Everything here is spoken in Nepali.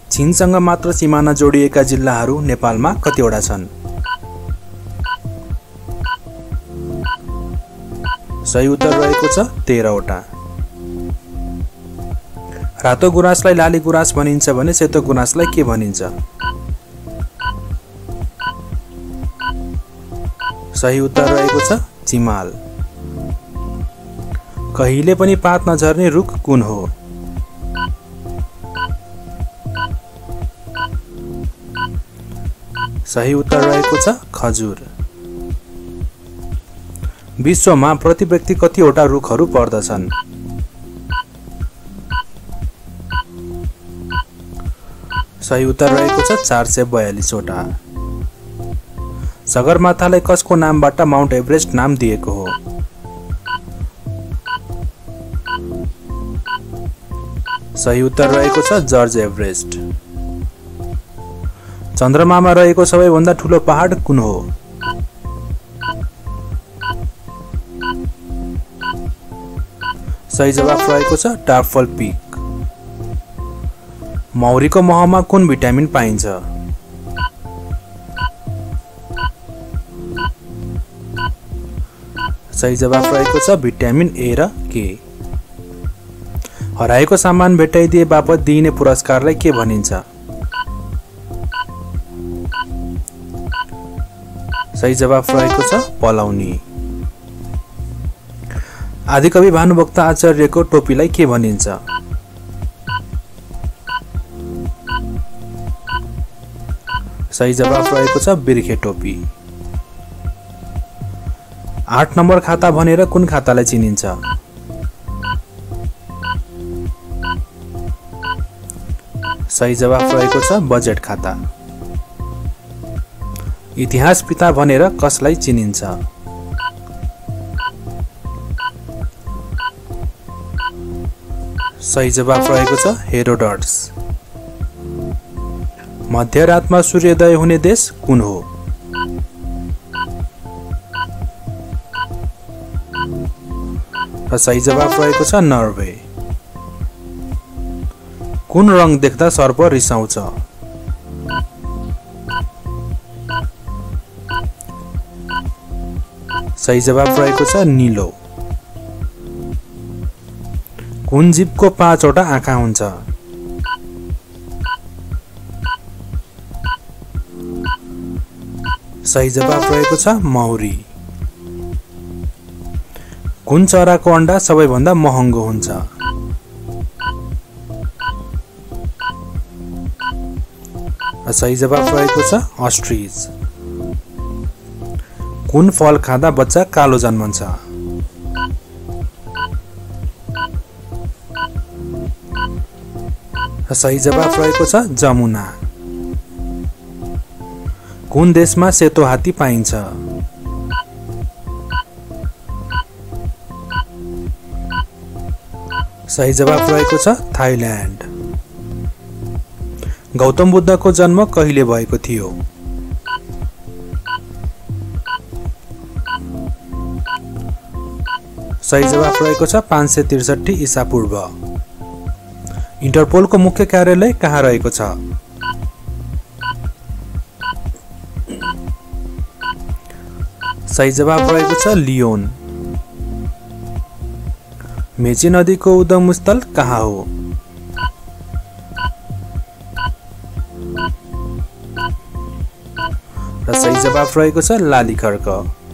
चीनसँग मात्र सीमाना जोडिएका जिल्लाहरू नेपालमा कतिवटा छन्? सही उत्तर रहेको छ 13 वटा। रातो गुराँसलाई लाली गुराँस भनिन्छ भने सेतो गुराँसलाई के भनिन्छ? सही उत्तर रहेको छ चिमाल। कहिले पनि पात नझर्ने रुख कुन हो? सही उत्तर रहेको छ खजुर। विश्वमा प्रति व्यक्ति कतिवटा रुखहरू पर्दछन्? सही उत्तर रहेको छ 442 वटा। सगरमाथालाई कसको नामबाट माउन्ट एभरेस्ट नाम दिएको हो? सही उत्तर रहेको छ जर्ज एभरेस्ट। चन्द्रमामा रहेको सबैभन्दा ठूलो पहाड कुन हो? सही जवाफ रहेको छ टाफल पिक। मौरीको महमा कुन भिटामिन पाइन्छ? सही जवाफ रहेको छ भिटामिन ए र के। हराएको सामान भेटाइदिए बापत दिइने पुरस्कारलाई के भनिन्छ? सही जवाफ रहेको छ पलाउनी। आदिकवि भानुभक्त आचार्यको टोपीलाई के भनिन्छ? सही जवाफ रहेको छ बिर्खे टोपी। 8 नम्बर खाता भनेर कुन खातालाई चिनिन्छ? सही जवाफ रहेको छ बजेट खाता। इतिहास पिता भनेर कसलाई चिनिन्छ? सही जवाफ रहेको छ हेरोडट्स। मध्यरातमा सूर्योदय हुने देश कुन हो? र सही जवाफ रहेको छ नर्वे। कुन रङ देख्दा सर्प रिसाउँछ? सही जवाफ रहेको छ नीलो। कुन जीवको 5 वटा आँखा हुन्छ? सही जवाफ रहेको छ मौरी। कुन चराको अण्डा सबैभन्दा महँगो हुन्छ? सही जवाफ रहेको छ अस्ट्रिच। कुन फल खाँदा बच्चा कालो जन्मन्छ? सही जवाफ रहेको छ जमुना। कुन देशमा सेतो हात्ती पाइन्छ? सही जवाफ रहेको छ थाइल्यान्ड। गौतम बुद्धको जन्म कहिले भएको थियो? सही जवाफ रहेको छ 563 ईसा पूर्व। इन्टरपोलको मुख्य कार्यालय कहाँ रहेको छ? सही जवाफ रहेको छ लियोन। मेची नदीको उद्गम स्थल कहाँ हो? र सही जवाफ रहेको छ लालीखर्क।